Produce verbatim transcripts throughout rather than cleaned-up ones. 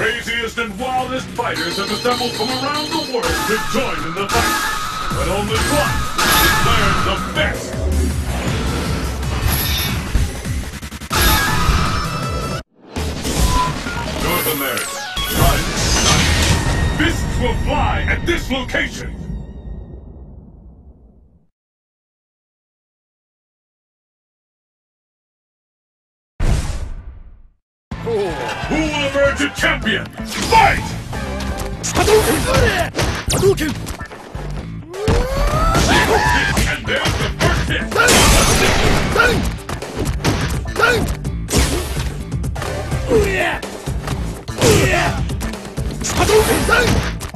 craziest and wildest fighters have assembled from around the world to join in the fight. But only one declares the best. North America, Friday night. Fists will fly at this location. Who will emerge a champion? Fight! Hadouken! Hadouken! And there's the first hit! Bang! Bang! Bang! Hadouken! Bang!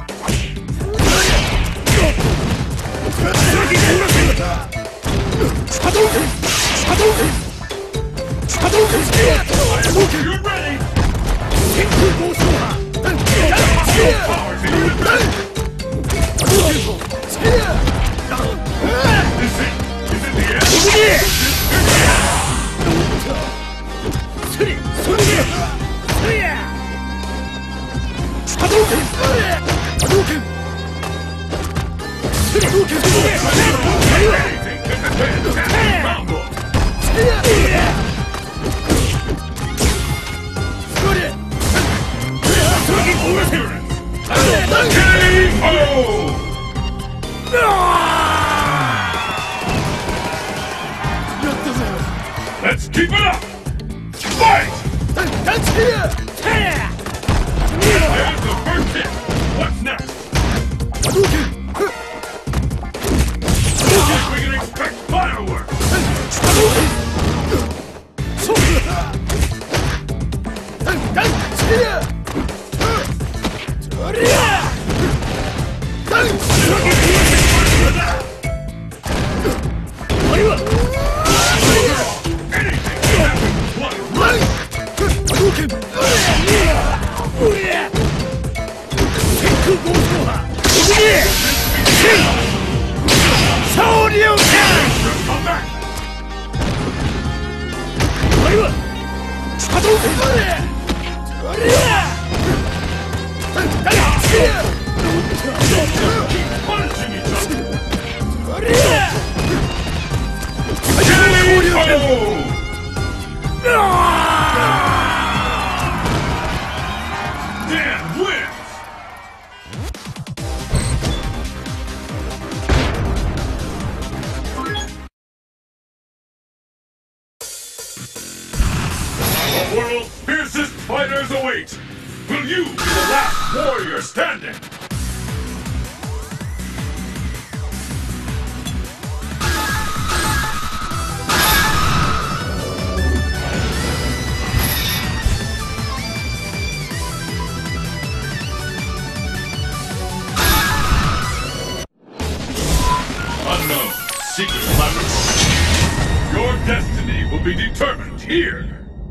Hadouken! Hadouken! Hadouken! Hadouken! You ready? Hadouken! Power to you! Is it? Is it the end? Hadouken! Hadouken! Hadouken! Anything can defend and combo! Let's keep it up! Fight! That's here! There's the first hit! What's next? Hadouken! We can expect fireworks! Hadouken! That's here! The world's fiercest fighters await! Will you be the last warrior standing? Unknown, secret laboratory. Your destiny will be determined here!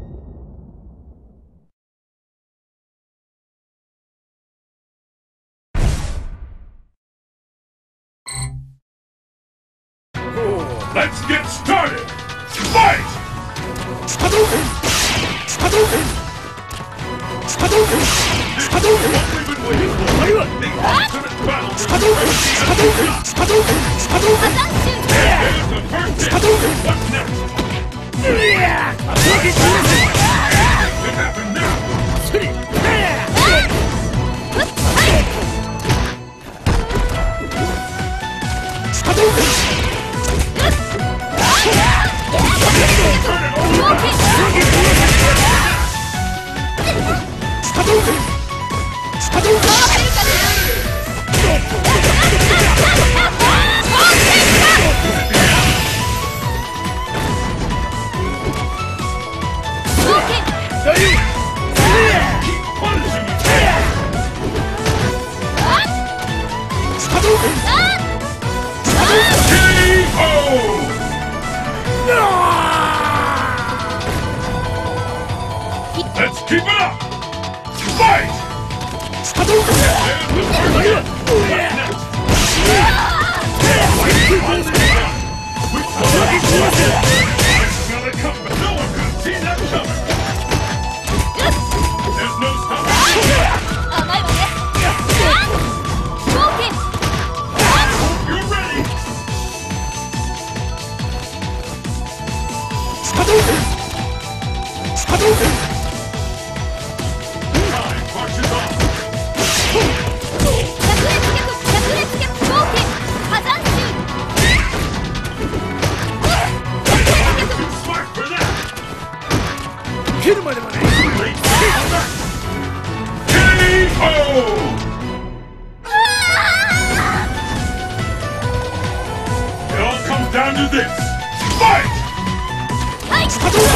Let's get started! Fight! Hadouken! Hadouken! Hadouken! Hadouken! What we've been waiting for! The ultimate battle! Hadouken! Hadouken! Hadouken! Hadouken! There's the first hit! Hadouken! What's next? Hadouken! It happened now! Hadouken! Hadouken! Let's keep it up! Fight! Hadouken! No one can see that coming! There's no stopping! Down to this. Fight! The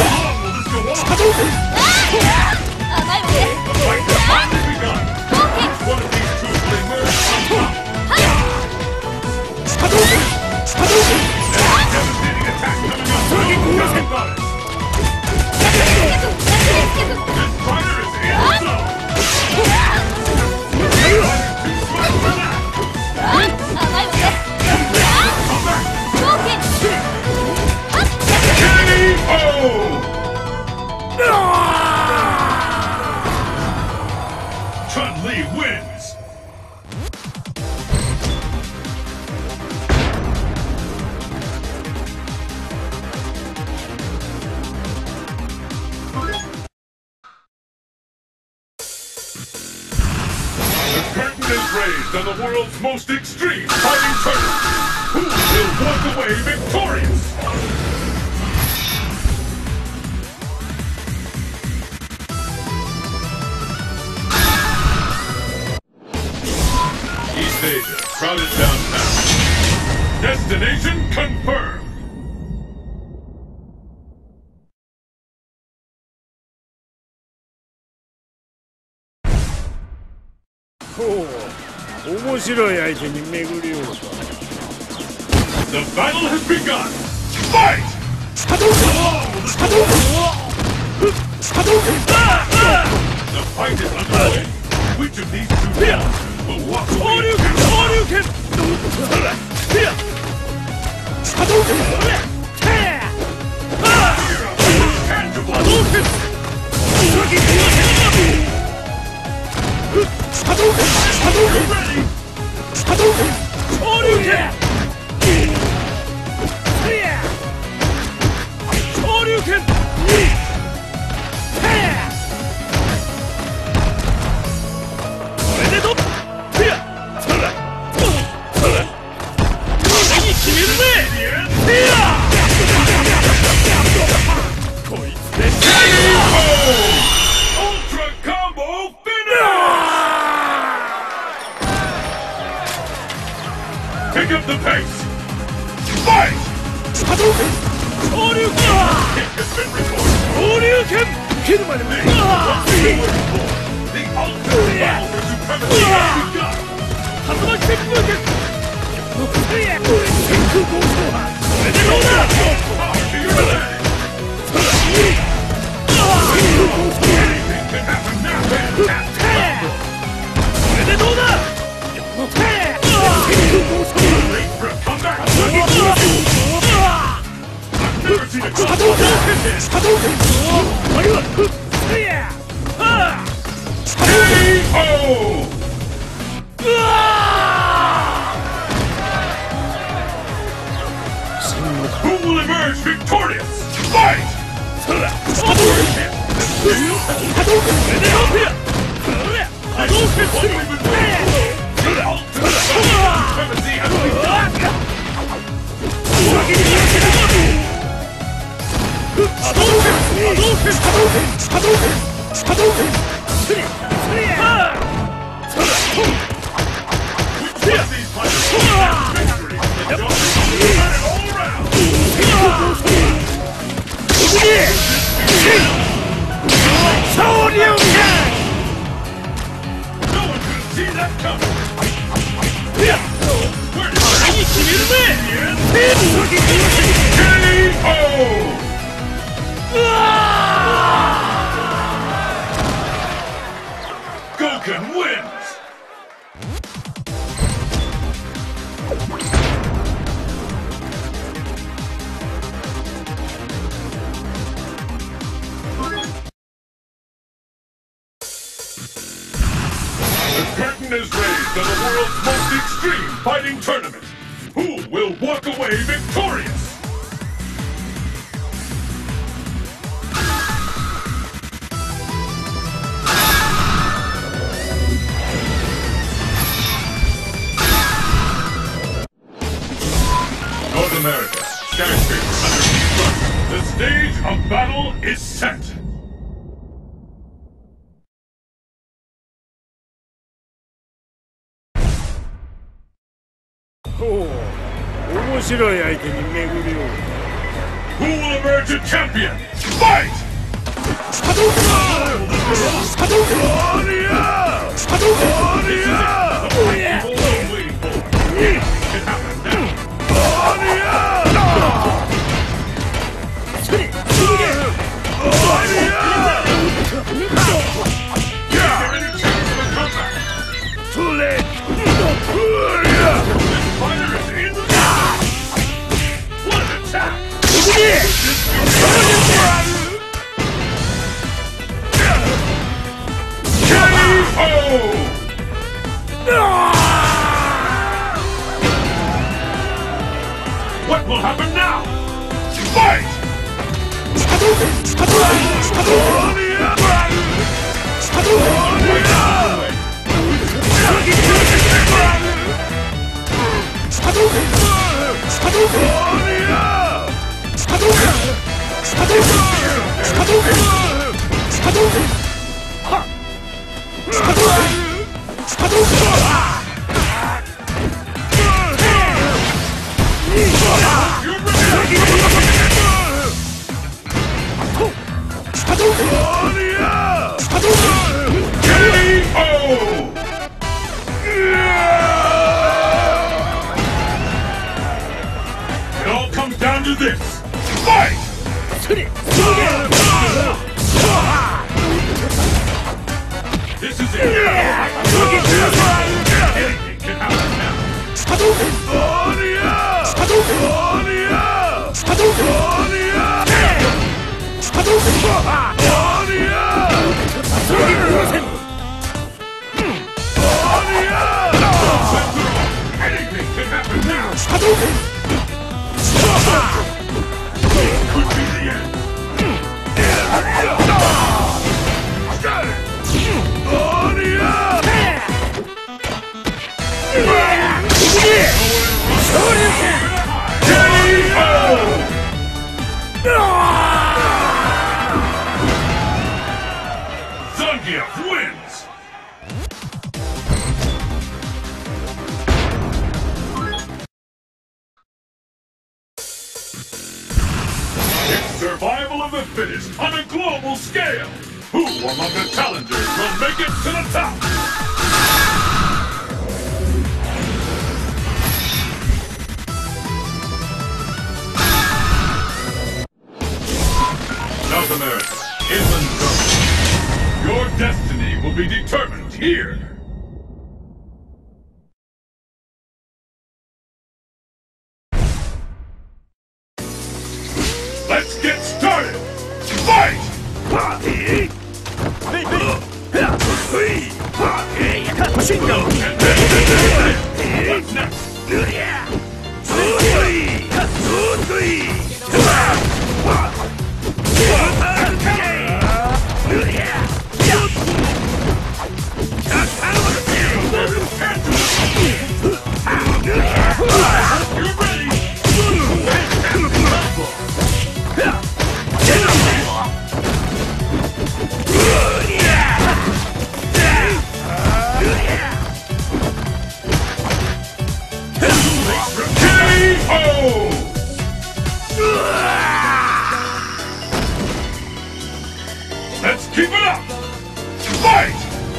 fight has finally begun. Which one of these two will emerge on top? Devastating attack coming up. Tell me about it. This fighter is in the zone. Too smart for that. K O! Chun-Li wins! The curtain is raised on the world's most extreme fighting tournament. Who will walk away victorious? East Asia, crowded downtown. Destination confirmed! Oh, 面白い相手に巡り合うか。 The battle has begun! Fight! The fight is underway. Which of these two men will walk away? Tangible! You ready? Ultra combo finish! Pick up the pace! Fight! Kick has been recorded! The ultimate battle for supremacy has begun! Anything can happen now! Late for a comeback! I've never seen a combo like this! K O! Who will emerge victorious? Fight! Goken wins! The curtain is raised on the world's most extreme fighting tournament. Who will walk away victorious? battle is set! 오, 오모시로이 아이템이 메구리오. Who will emerge a champion? Fight! 사도가! 사도가! 아니야! 사도가! 아니야! 뭐야? 아니야! 소리! 소리! 아니야! Too late! This fighter is in the What an attack! K O! What will happen now? Fight! It all comes down to this. Fight! This is it. Anything can happen now. Anything can happen now. Could be the end. Zangief wins! It's survival of the fittest on a global scale! Who among the challengers will make it to the top? South America, inland zone. Your destiny will be determined here. Let's get started! Fight! What's next? You ready? K O! Let's keep it up! Fight!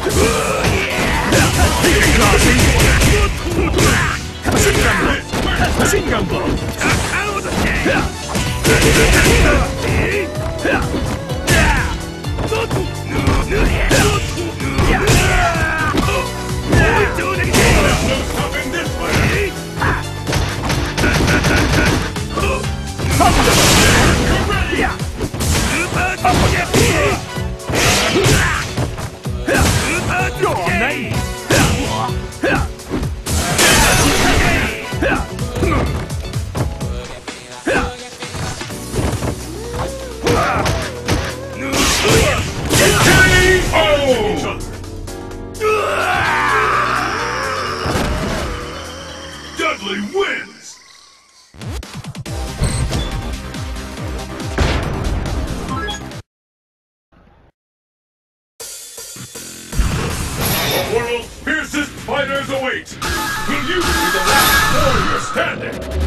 Stopping this way! Dudley wins! wait! Will you be the last warrior standing?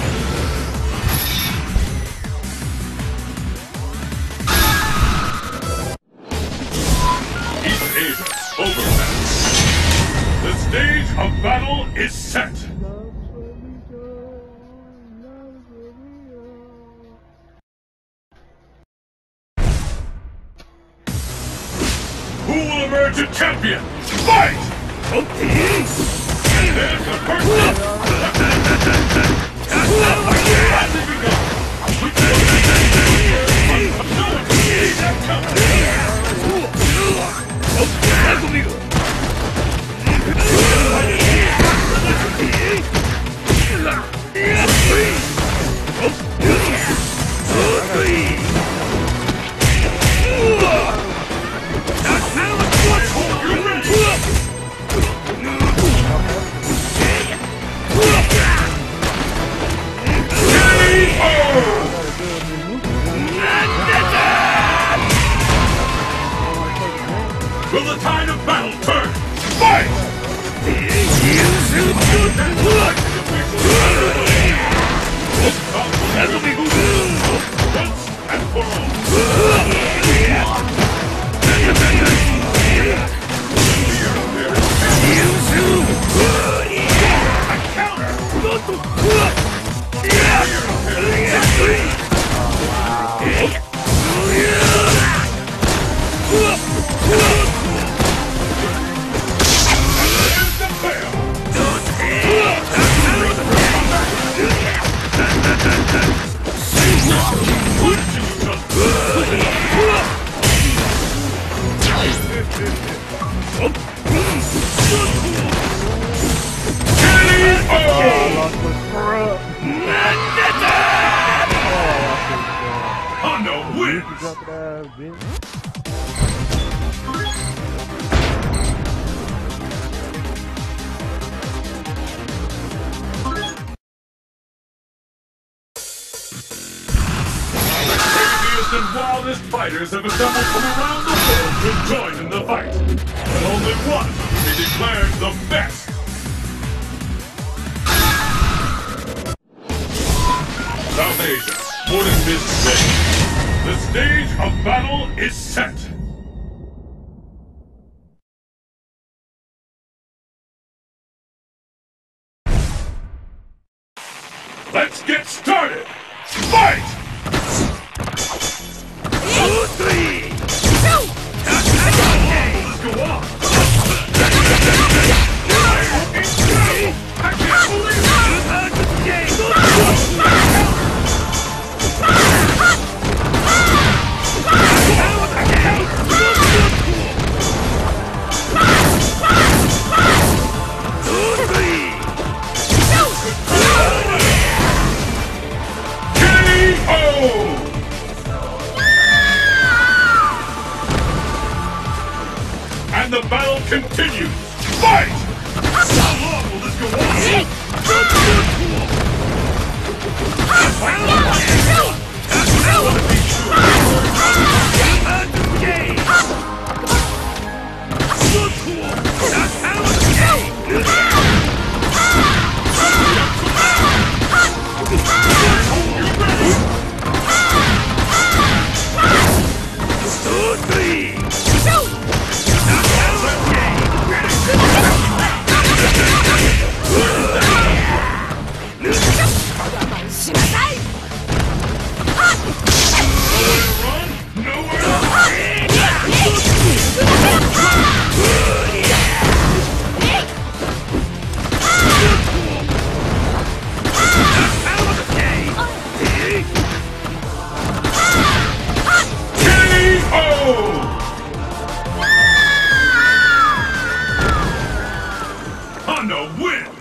AEv overmatch. The stage of battle is set. Who will emerge a champion? Fight! And there's the first one. As they begun, which will be no one can see that counter. Will the tide of battle turn? Fight! That'll be once and for all. Hondo wins! And wildest fighters have assembled from around the world to join in the fight. But only one will be declared the best. South Asia, morning this stage. The stage of battle is set. Let's get started! Fight! Two, three! Go! Let's go on! I can't believe it! And the battle continues! Fight! How long will this go on? Hondo wins!